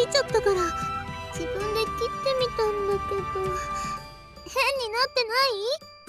ちゃったから自分で切ってみたんだけど変になってない？